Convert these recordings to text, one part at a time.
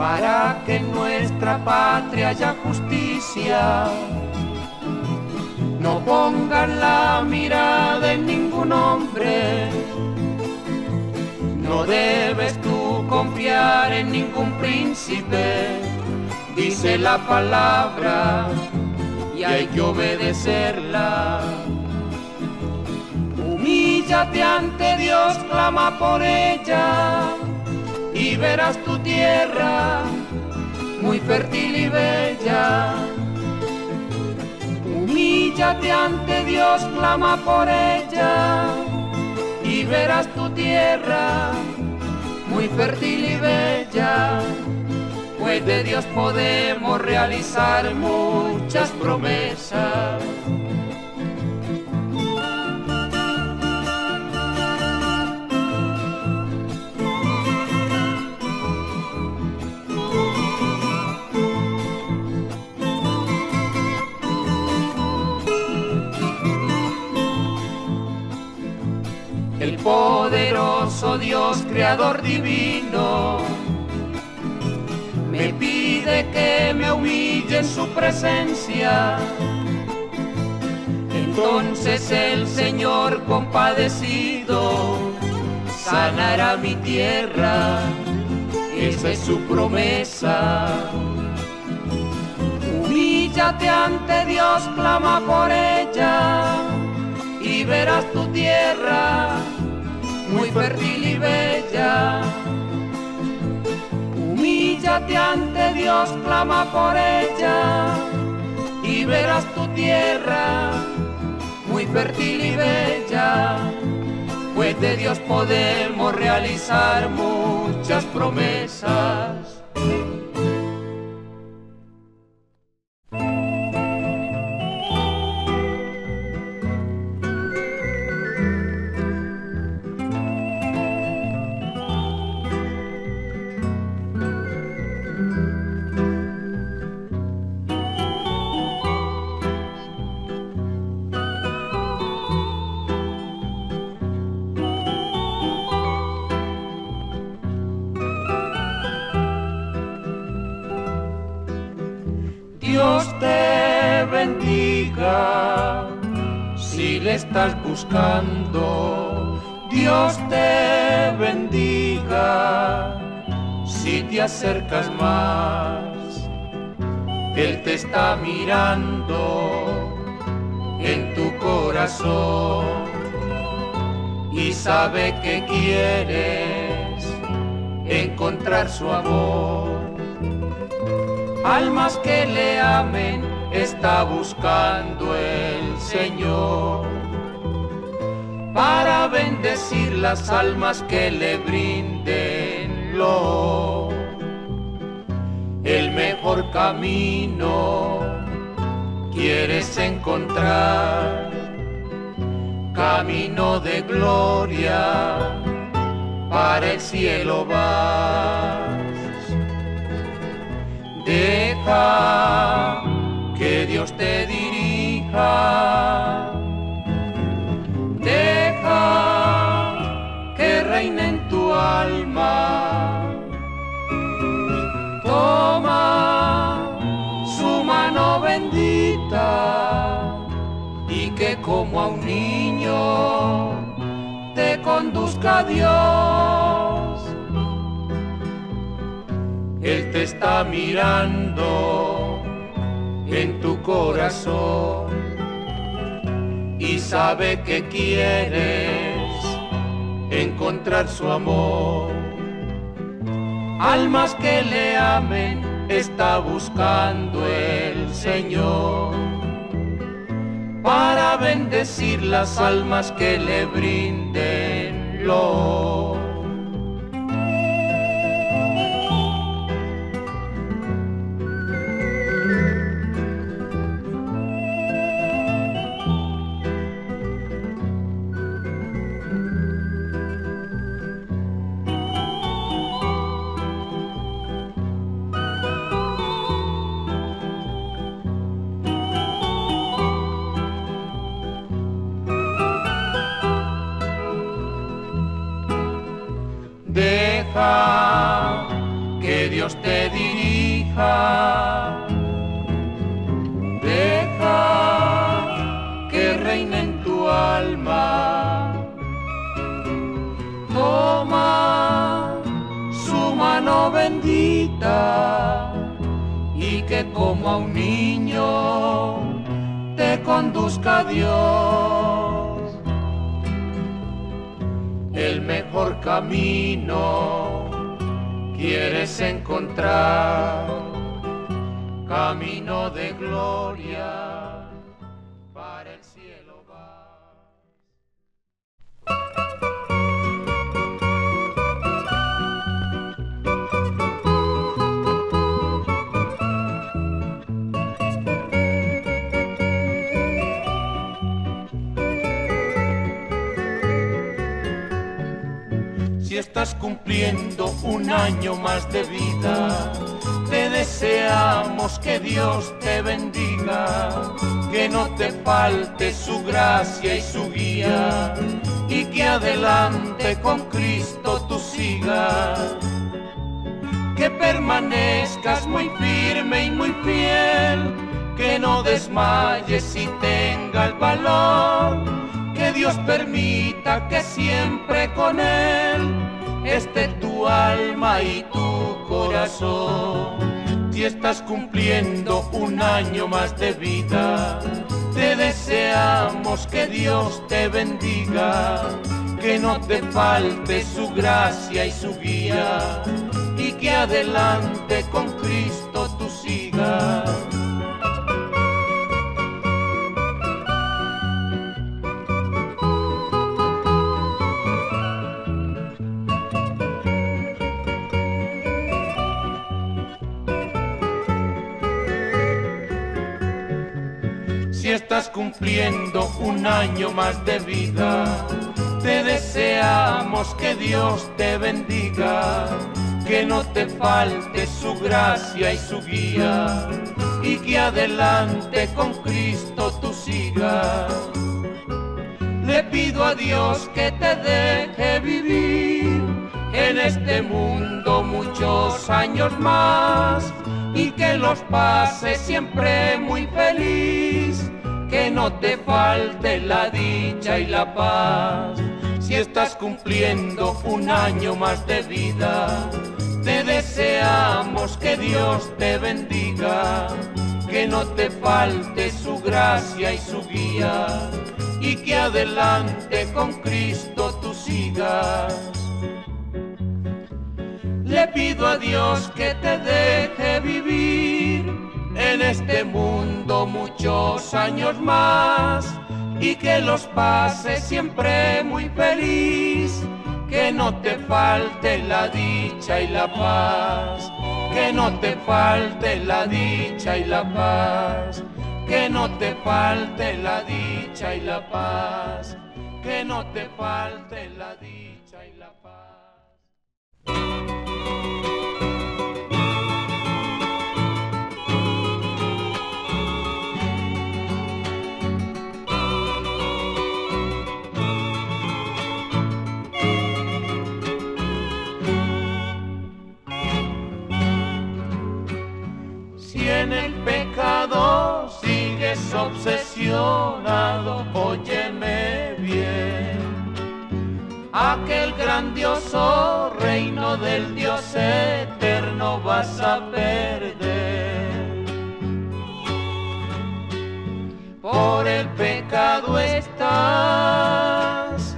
para que en nuestra patria haya justicia. No pongan la mirada en ningún hombre, no debes tú confiar en ningún príncipe, dice la palabra y hay que obedecerla. Humíllate ante Dios, clama por ella y verás tu tierra muy fértil y bella. Humíllate ante Dios, clama por ella y verás tu tierra muy fértil y bella. Pues de Dios podemos realizar muchas promesas. El poderoso Dios, creador divino, me pide que me humille en su presencia. Entonces el Señor compadecido sanará mi tierra, esa es su promesa. Humíllate ante Dios, clama por ella y verás tu tierra muy fértil y bella. Humíllate ante Dios, clama por ella y verás tu tierra muy fértil y bella. Pues de Dios podemos realizar muchas promesas. Dios te bendiga si le estás buscando. Dios te bendiga si te acercas más. Él te está mirando en tu corazón y sabe que quieres encontrar su amor. Almas que le amen está buscando el Señor para bendecir las almas que le brinden el mejor camino. Quieres encontrar camino de gloria, para el cielo vas. Deja que Dios te dirija, deja que reine en tu alma. Toma su mano bendita y que como a un niño te conduzca a Dios. Él te está mirando en tu corazón y sabe que quieres encontrar su amor. Almas que le amen está buscando el Señor para bendecir las almas que le brinden Deja que Dios te bendita, y que como a un niño te conduzca a Dios. El mejor camino quieres encontrar, camino de gloria, para el cielo vas. Si estás cumpliendo un año más de vida, te deseamos que Dios te bendiga, que no te falte su gracia y su guía, y que adelante con Cristo tú sigas. Que permanezcas muy firme y muy fiel, que no desmayes y tenga el valor, que Dios permita que siempre con Él esté tu alma y tu corazón. Si estás cumpliendo un año más de vida, te deseamos que Dios te bendiga, que no te falte su gracia y su guía, y que adelante con Cristo tú sigas. Si estás cumpliendo un año más de vida, te deseamos que Dios te bendiga, que no te falte su gracia y su guía, y que adelante con Cristo tú sigas. Le pido a Dios que te deje vivir en este mundo muchos años más, y que los pase siempre muy feliz, que no te falte la dicha y la paz. Si estás cumpliendo un año más de vida, te deseamos que Dios te bendiga, que no te falte su gracia y su guía, y que adelante con Cristo tú sigas. Le pido a Dios que te deje vivir en este mundo muchos años más, y que los pase siempre muy feliz, que no te falte la dicha y la paz, que no te falte la dicha y la paz, que no te falte la dicha y la paz, que no te falte la dicha y la paz. Si en el pecado sigues obsesionado, óyeme bien, aquel grandioso reino del Dios eterno vas a perder. Por el pecado estás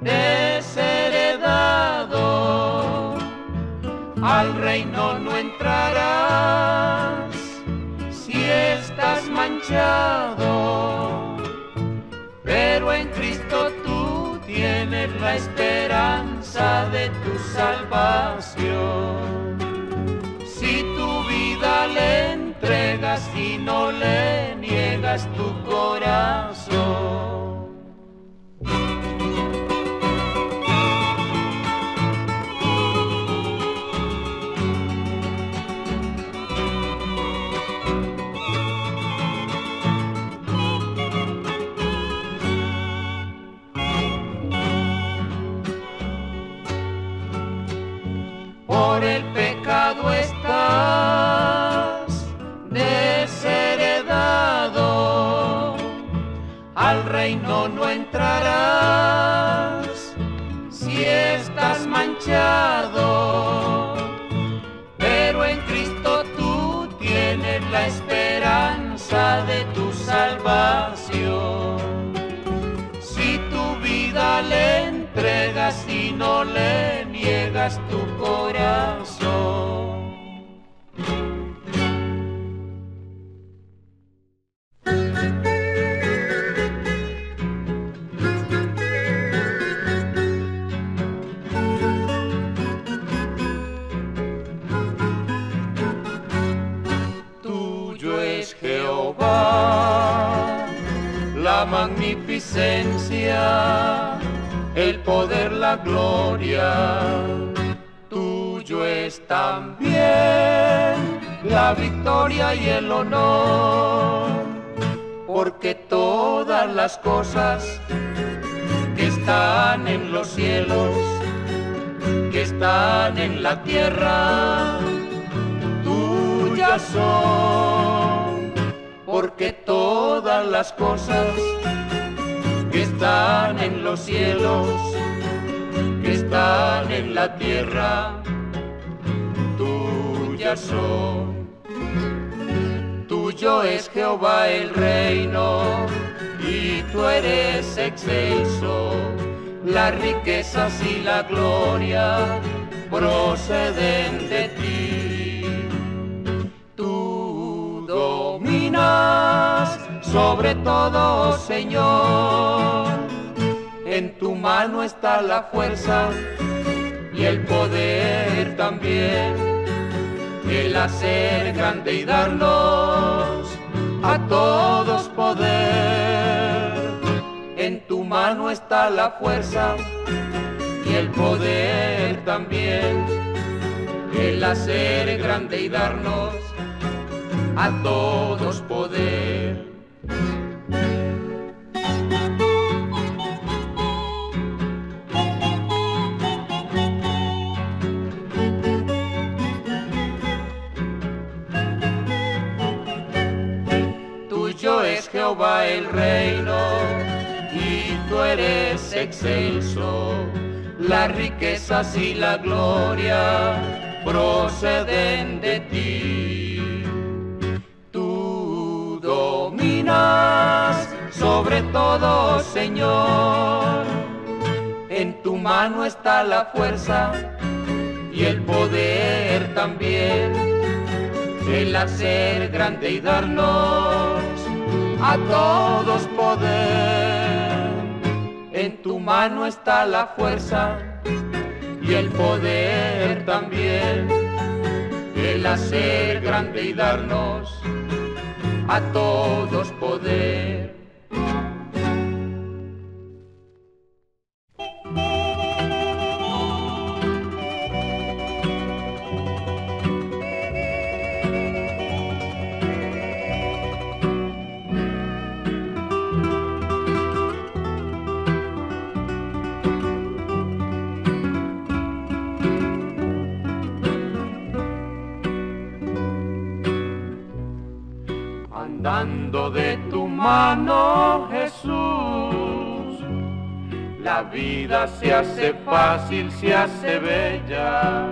desheredado, al reino no entrarás si estás manchado, pero en Cristo tú tienes la esperanza de tu salvación. Si tu vida le entregas y no le niegas tu corazón. Por el pecado estás desheredado, al reino no entrarás si estás manchado, entregas tu corazón. Tuyo es Jehová, la magnificencia, el poder, la gloria. Tuyo es también la victoria y el honor, porque todas las cosas que están en los cielos, que están en la tierra, tuyas son, porque todas las cosas que están en los cielos, que están en la tierra, tuyas son. Tuyo es Jehová el reino, y tú eres excelso. Las riquezas y la gloria proceden de ti. Tú dominas sobre todo, Señor. En tu mano está la fuerza y el poder también, el hacer grande y darnos a todos poder. En tu mano está la fuerza y el poder también, el hacer grande y darnos a todos poder. Tuyo es Jehová el reino, y tú eres excelso. Las riquezas y la gloria proceden de ti. Tú dominas sobre todo, Señor. En tu mano está la fuerza y el poder también, el hacer grande y darnos a todos poder. En tu mano está la fuerza y el poder también, el hacer grande y darnos a todos poder. Andando de tu mano, Jesús, la vida se hace fácil, se hace bella.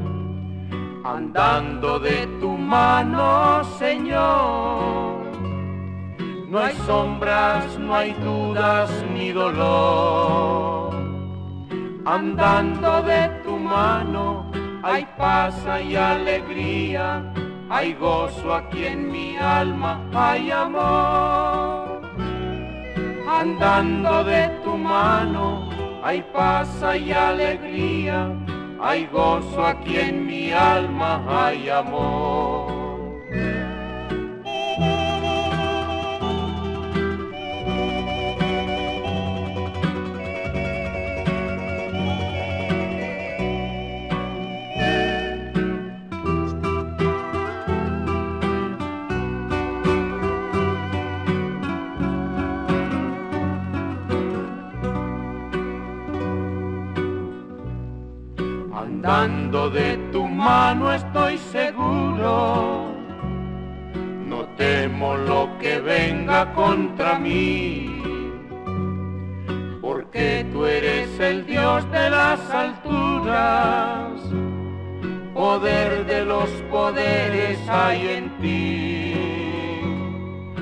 Andando de tu mano, Señor, no hay sombras, no hay dudas ni dolor. Andando de tu mano hay paz, hay alegría, hay gozo aquí en mi alma, hay amor. Andando de tu mano hay paz, hay alegría, hay gozo aquí en mi alma, hay amor. Andando de tu mano estoy seguro, no temo lo que venga contra mí, porque tú eres el Dios de las alturas, poder de los poderes hay en ti.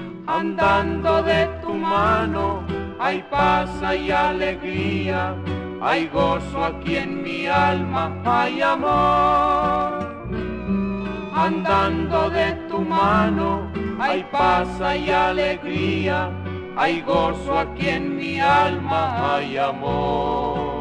Andando de tu mano hay paz, hay alegría, hay gozo aquí en mi alma, hay amor. Andando de tu mano, hay paz, hay alegría, hay gozo aquí en mi alma, hay amor.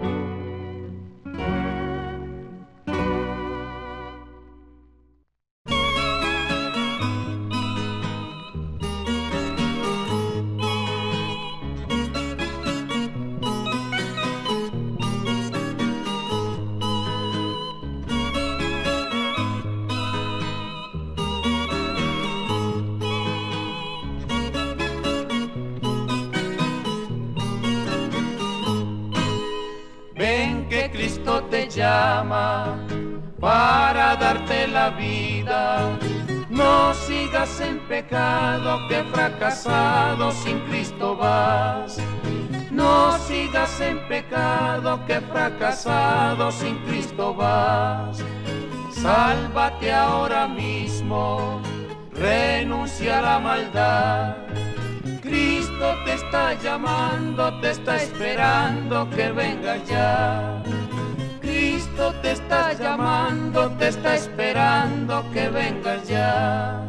Cristo te llama para darte la vida. No sigas en pecado, que fracasado sin Cristo vas. No sigas en pecado, que fracasado sin Cristo vas. Sálvate ahora mismo, renuncia a la maldad. Cristo te está llamando, te está esperando que vengas ya. Cristo te está llamando, te está esperando que vengas ya.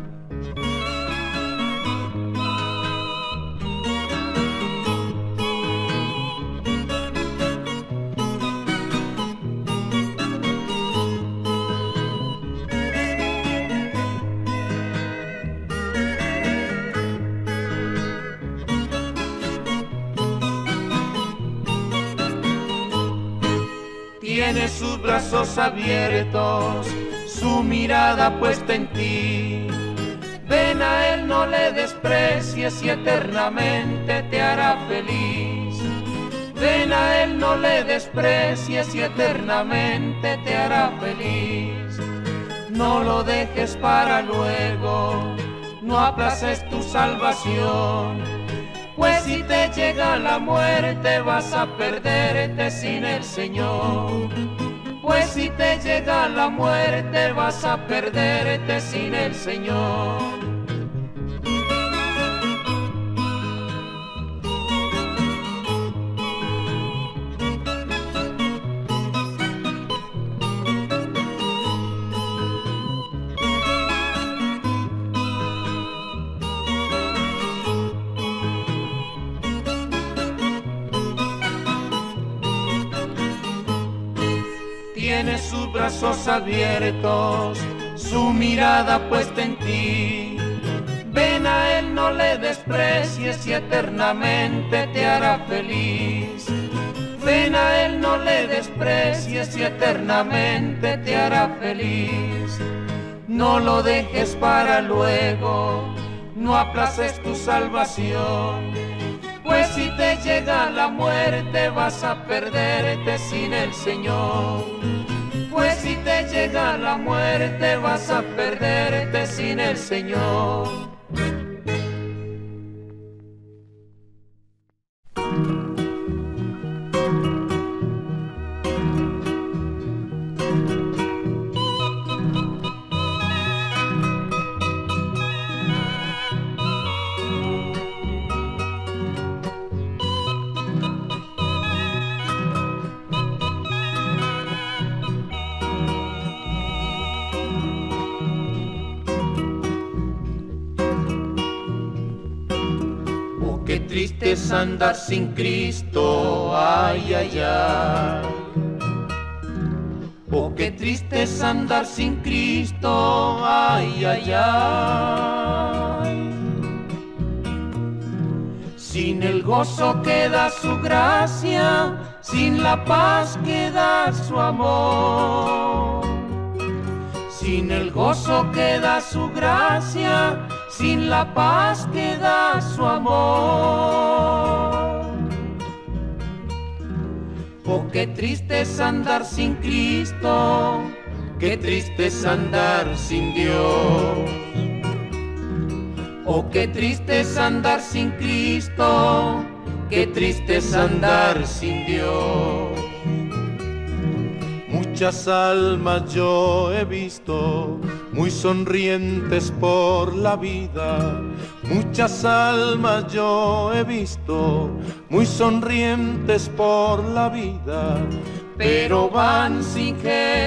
Tiene sus brazos abiertos, su mirada puesta en ti. Ven a Él, no le desprecies y eternamente te hará feliz. Ven a Él, no le desprecies y eternamente te hará feliz. No lo dejes para luego, no aplaces tu salvación. Pues si te llega la muerte vas a perderte sin el Señor. Pues si te llega la muerte vas a perderte sin el Señor. Tiene sus brazos abiertos, su mirada puesta en ti. Ven a Él, no le desprecies y eternamente te hará feliz. Ven a Él, no le desprecies y eternamente te hará feliz. No lo dejes para luego, no aplaces tu salvación. Pues si te llega la muerte vas a perderte sin el Señor. Pues si te llega la muerte vas a perderte sin el Señor. Qué triste es andar sin Cristo, ay, ay, ay. Oh, qué triste es andar sin Cristo, ay, ay, ay. Sin el gozo que da su gracia, sin la paz que da su amor. Sin el gozo que da su gracia, sin la paz que da su amor. Oh, qué triste es andar sin Cristo, qué triste es andar sin Dios. Oh, qué triste es andar sin Cristo, qué triste es andar sin Dios. Muchas almas yo he visto, muy sonrientes por la vida. Muchas almas yo he visto, muy sonrientes por la vida, pero van sin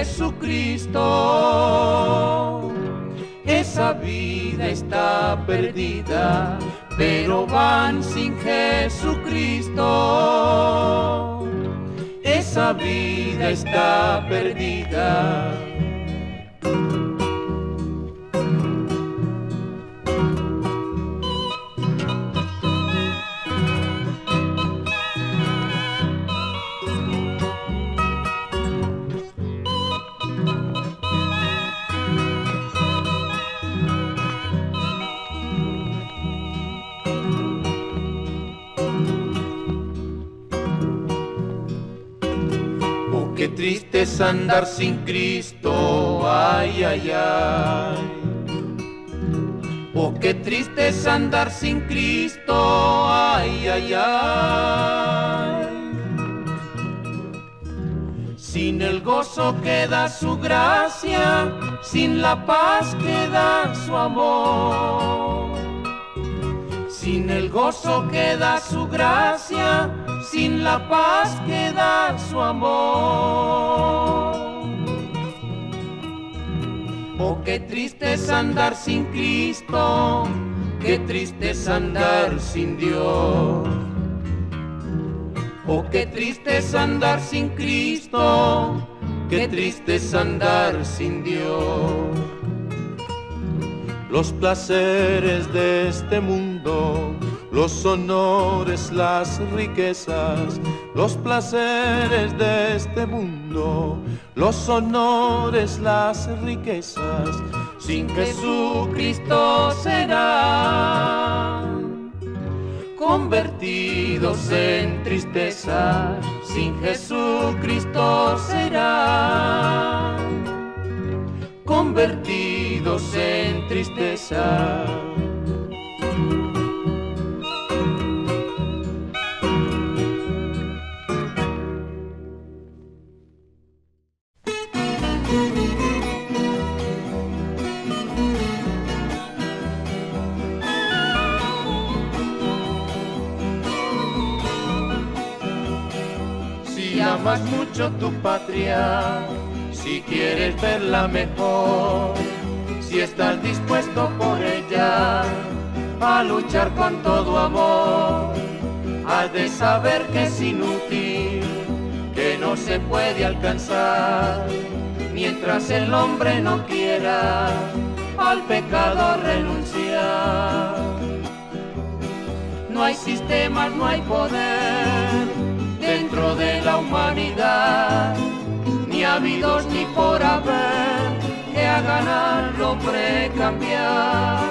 Jesucristo. Esa vida está perdida, pero van sin Jesucristo. Esa vida está perdida. Qué triste es andar sin Cristo, ay, ay, ay. Oh, qué triste es andar sin Cristo, ay, ay, ay. Sin el gozo que da su gracia, sin la paz que da su amor. Sin el gozo que da su gracia, sin la paz que da su amor. Oh, qué triste es andar sin Cristo, qué triste es andar sin Dios. Oh, qué triste es andar sin Cristo, qué triste es andar sin Dios. Los placeres de este mundo, los honores, las riquezas, los placeres de este mundo, los honores, las riquezas, sin Jesucristo serán convertidos en tristeza, sin Jesucristo serán convertidos en tristeza. Si amas mucho tu patria, si quieres verla mejor, si estás dispuesto por ella a luchar con todo amor, has de saber que es inútil, que no se puede alcanzar, mientras el hombre no quiera al pecado renunciar. No hay sistemas, no hay poder dentro de la humanidad, ni habidos ni por haber, que hagan al hombre cambiar.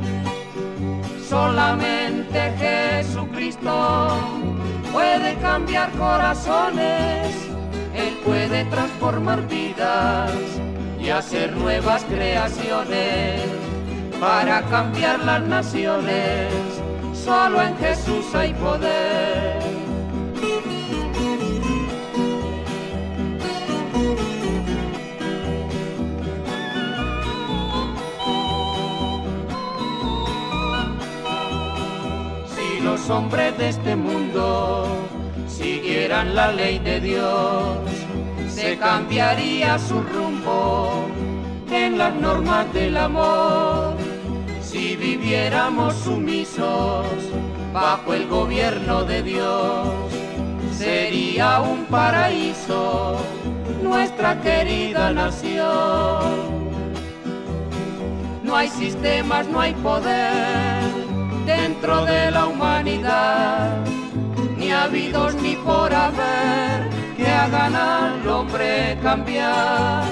Solamente Jesucristo puede cambiar corazones, Él puede transformar vidas y hacer nuevas creaciones para cambiar las naciones. Solo en Jesús hay poder. Los hombres de este mundo siguieran la ley de Dios, se cambiaría su rumbo en las normas del amor. Si viviéramos sumisos bajo el gobierno de Dios, sería un paraíso nuestra querida nación. No hay sistemas, no hay poder dentro de la humanidad, ni habidos ni por haber, que hagan al hombre cambiar.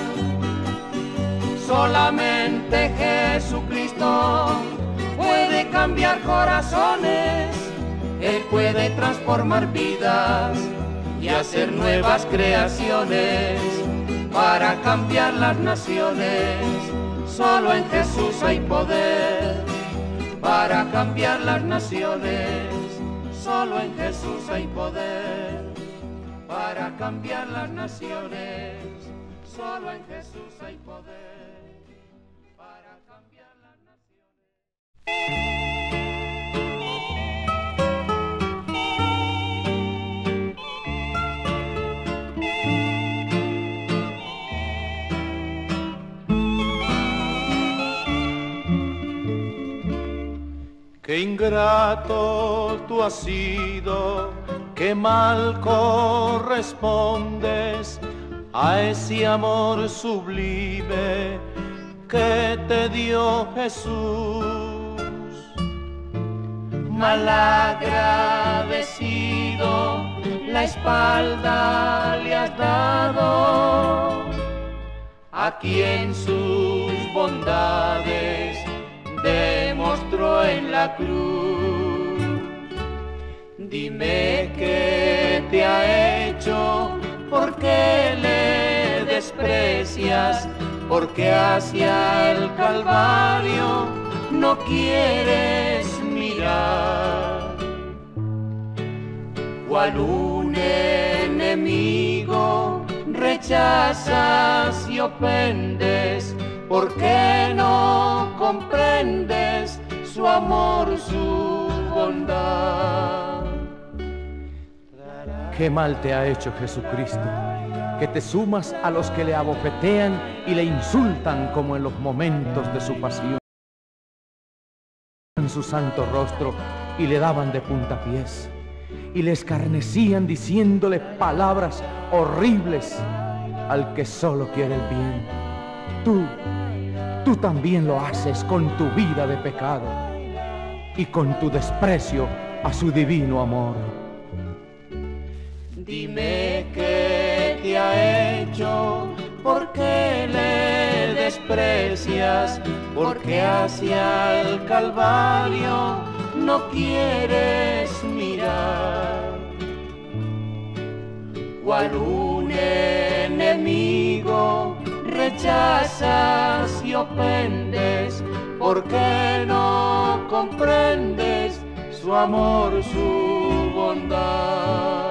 Solamente Jesucristo puede cambiar corazones, Él puede transformar vidas y hacer nuevas creaciones para cambiar las naciones. Solo en Jesús hay poder para cambiar las naciones. Solo en Jesús hay poder para cambiar las naciones. solo en Jesús hay poder para cambiar las naciones. Qué ingrato tú has sido, qué mal correspondes a ese amor sublime que te dio Jesús. Malagradecido, la espalda le has dado a quien sus bondades demostró en la cruz. Dime qué te ha hecho, por qué le desprecias, porque hacia el Calvario no quieres mirar. Cual un enemigo rechazas y ofendes, ¿por qué no comprendes su amor, su bondad? Qué mal te ha hecho Jesucristo, que te sumas a los que le abofetean y le insultan como en los momentos de su pasión. En su santo rostro y le daban de puntapiés y le escarnecían diciéndole palabras horribles al que solo quiere el bien. Tú también lo haces con tu vida de pecado y con tu desprecio a su divino amor. Dime qué te ha hecho, por qué le desprecias, porque hacia el Calvario no quieres mirar. Cual un enemigo rechazas y ofendes, ¿por qué no comprendes su amor, su bondad?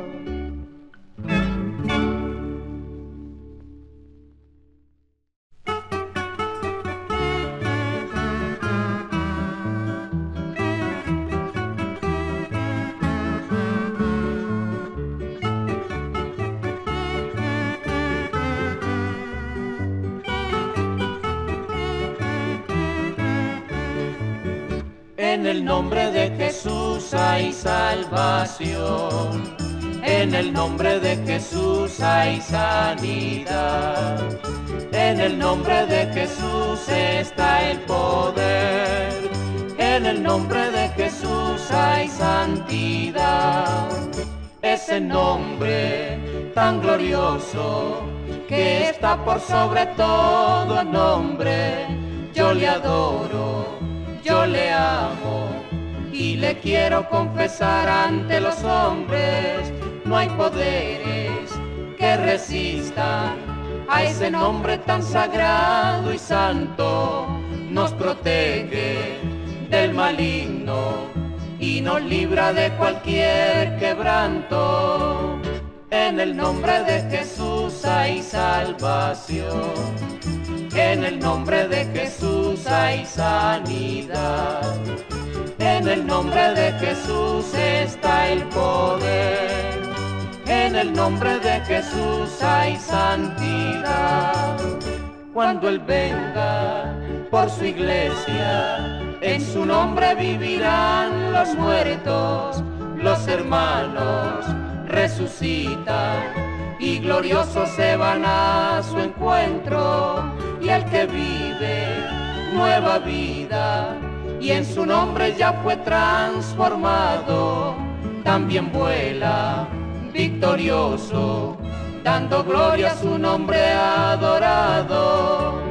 En el nombre de Jesús hay salvación, en el nombre de Jesús hay sanidad, en el nombre de Jesús está el poder, en el nombre de Jesús hay santidad. Ese nombre tan glorioso que está por sobre todo nombre, yo le adoro, yo le amo y le quiero confesar ante los hombres. No hay poderes que resistan a ese nombre tan sagrado y santo. Nos protege del maligno y nos libra de cualquier quebranto. En el nombre de Jesús hay salvación, en el nombre de Jesús hay sanidad, en el nombre de Jesús está el poder, en el nombre de Jesús hay santidad. Cuando Él venga por su iglesia, en su nombre vivirán los muertos, los hermanos resucitan y gloriosos se van a su encuentro. Y el que vive nueva vida y en su nombre ya fue transformado, también vuela victorioso, dando gloria a su nombre adorado.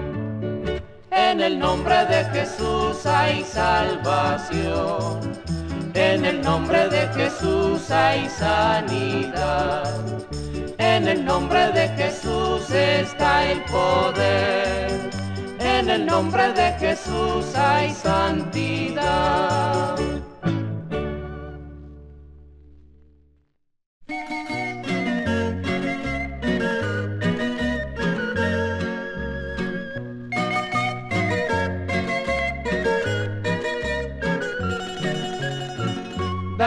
En el nombre de Jesús hay salvación, en el nombre de Jesús hay sanidad, en el nombre de Jesús está el poder, en el nombre de Jesús hay santidad.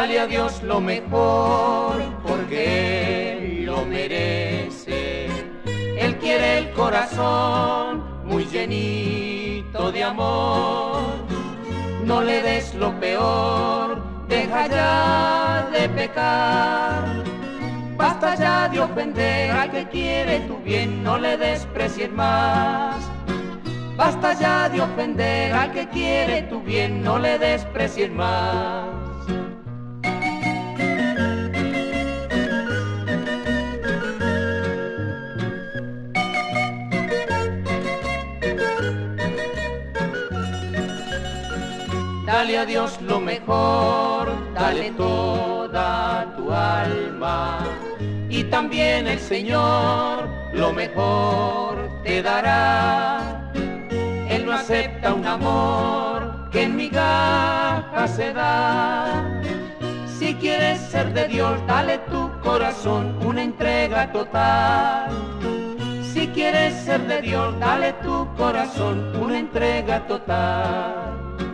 Dale a Dios lo mejor, porque Él lo merece. Él quiere el corazón muy llenito de amor. No le des lo peor, deja ya de pecar. Basta ya de ofender al que quiere tu bien, no le desprecies más. Basta ya de ofender al que quiere tu bien, no le desprecies más. Dale a Dios lo mejor, dale toda tu alma, y también el Señor lo mejor te dará. Él no acepta un amor que en migajas se da. Si quieres ser de Dios, dale tu corazón, una entrega total. Si quieres ser de Dios, dale tu corazón, una entrega total.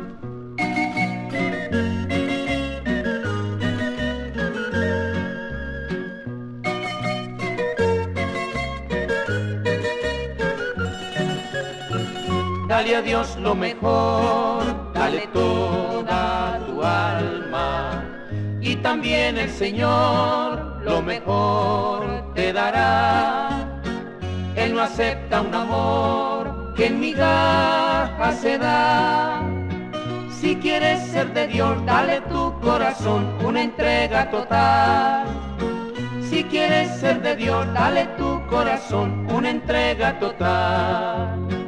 Dale a Dios lo mejor, dale toda tu alma, y también el Señor lo mejor te dará. Él no acepta un amor que en migajas se da. Si quieres ser de Dios, dale tu corazón, una entrega total. Si quieres ser de Dios, dale tu corazón, una entrega total.